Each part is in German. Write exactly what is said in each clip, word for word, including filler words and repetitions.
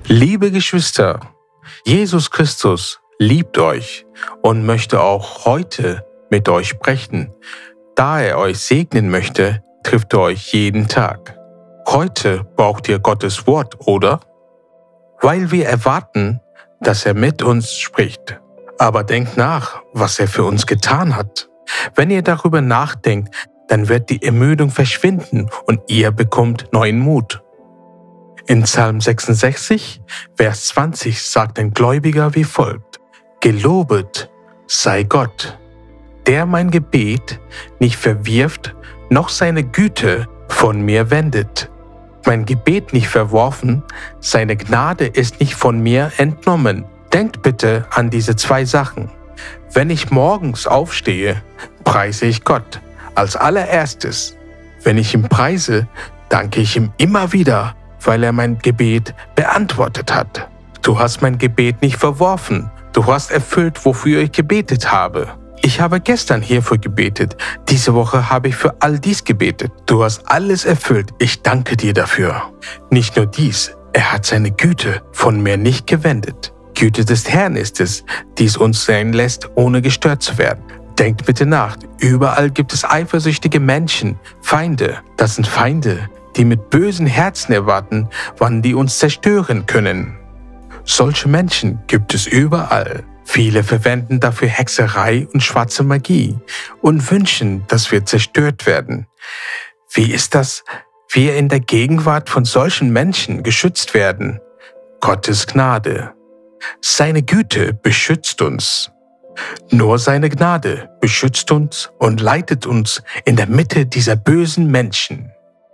Liebe Geschwister, Jesus Christus liebt euch und möchte auch heute mit euch sprechen. Da er euch segnen möchte, trifft er euch jeden Tag. Heute braucht ihr Gottes Wort, oder? Weil wir erwarten, dass er mit uns spricht. Aber denkt nach, was er für uns getan hat. Wenn ihr darüber nachdenkt, dann wird die Ermüdung verschwinden und ihr bekommt neuen Mut. In Psalm sechsundsechzig, Vers zwanzig sagt ein Gläubiger wie folgt: Gelobet sei Gott, der mein Gebet nicht verwirft, noch seine Güte von mir wendet. Mein Gebet nicht verworfen, seine Gnade ist nicht von mir entnommen. Denkt bitte an diese zwei Sachen. Wenn ich morgens aufstehe, preise ich Gott als allererstes. Wenn ich ihn preise, danke ich ihm immer wieder, weil er mein Gebet beantwortet hat. Du hast mein Gebet nicht verworfen. Du hast erfüllt, wofür ich gebetet habe. Ich habe gestern hierfür gebetet. Diese Woche habe ich für all dies gebetet. Du hast alles erfüllt. Ich danke dir dafür. Nicht nur dies, er hat seine Güte von mir nicht gewendet. Güte des Herrn ist es, die es uns sein lässt, ohne gestört zu werden. Denkt bitte nach. Überall gibt es eifersüchtige Menschen, Feinde. Das sind Feinde, die mit bösen Herzen erwarten, wann die uns zerstören können. Solche Menschen gibt es überall. Viele verwenden dafür Hexerei und schwarze Magie und wünschen, dass wir zerstört werden. Wie ist das, wir in der Gegenwart von solchen Menschen geschützt werden? Gottes Gnade. Seine Güte beschützt uns. Nur seine Gnade beschützt uns und leitet uns in der Mitte dieser bösen Menschen.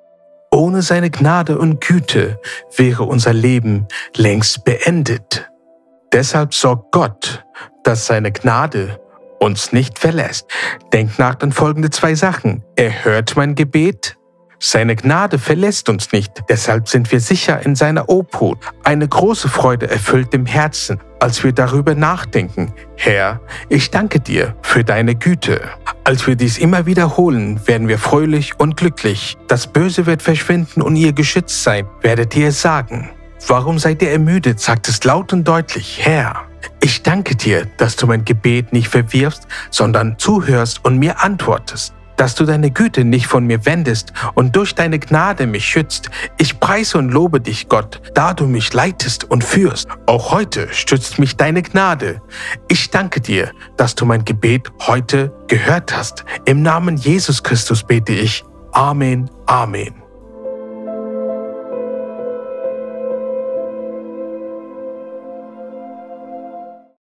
Ohne seine Gnade und Güte wäre unser Leben längst beendet. Deshalb sorgt Gott, dass seine Gnade uns nicht verlässt. Denkt nach an folgende zwei Sachen. Er hört mein Gebet. Seine Gnade verlässt uns nicht. Deshalb sind wir sicher in seiner Obhut. Eine große Freude erfüllt im Herzen, als wir darüber nachdenken. Herr, ich danke dir für deine Güte. Als wir dies immer wiederholen, werden wir fröhlich und glücklich. Das Böse wird verschwinden und ihr geschützt sein, werdet ihr es sagen. Warum seid ihr ermüdet? Sagt es laut und deutlich. Herr, ich danke dir, dass du mein Gebet nicht verwirfst, sondern zuhörst und mir antwortest. Dass du deine Güte nicht von mir wendest und durch deine Gnade mich schützt. Ich preise und lobe dich, Gott, da du mich leitest und führst. Auch heute stützt mich deine Gnade. Ich danke dir, dass du mein Gebet heute gehört hast. Im Namen Jesus Christus bete ich. Amen, Amen.